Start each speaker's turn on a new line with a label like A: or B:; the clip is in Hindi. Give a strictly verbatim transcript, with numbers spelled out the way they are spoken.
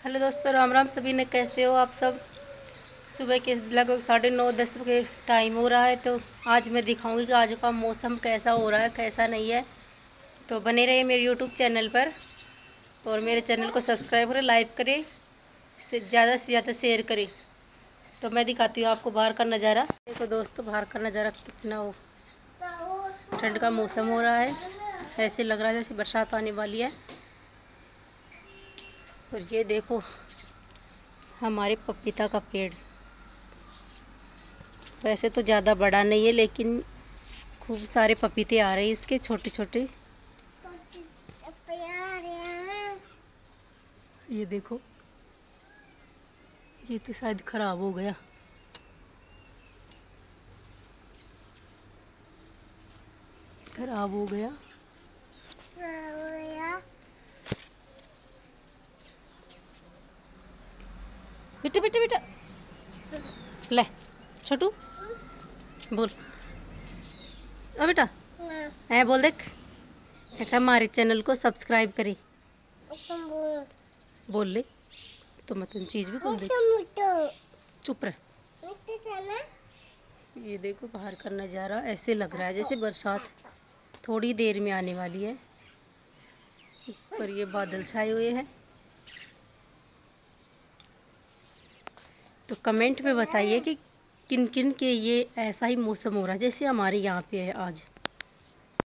A: हेलो दोस्तों, राम राम। सभी ने कैसे हो आप सब। सुबह के लगभग साढ़े नौ दस के टाइम हो रहा है। तो आज मैं दिखाऊंगी कि आज का मौसम कैसा हो रहा है, कैसा नहीं है। तो बने रहिए मेरे यूट्यूब चैनल पर और मेरे चैनल को सब्सक्राइब करें, लाइक करें, से ज़्यादा से ज़्यादा शेयर करें। तो मैं दिखाती हूँ आपको बाहर का नज़ारा। देखो दोस्तों, बाहर का नज़ारा कितना हो, ठंड का मौसम हो रहा है। ऐसे लग रहा है जैसे बरसात आने वाली है। और ये देखो हमारे पपीता का पेड़, वैसे तो ज़्यादा बड़ा नहीं है लेकिन खूब सारे पपीते आ रहे हैं इसके, छोटे छोटे। ये देखो, ये तो शायद खराब हो गया। खराब हो गया बेटा बेटा बेटा ले छोटू बोल। ओ बेटा है बोल, देख देख हमारे चैनल को सब्सक्राइब करें। बोल ले तो मतलब चीज़ भी बोल दे। चुप रह। ये देखो बाहर का नज़ारा, ऐसे लग रहा है जैसे बरसात थोड़ी देर में आने वाली है। पर ये बादल छाए हुए हैं। तो कमेंट में बताइए कि किन किन के ये ऐसा ही मौसम हो रहा है जैसे हमारे यहाँ पे है आज।